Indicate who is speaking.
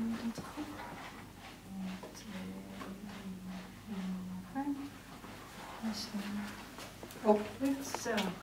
Speaker 1: Dat goed. 2, 3, 4, 5. Op. Zo.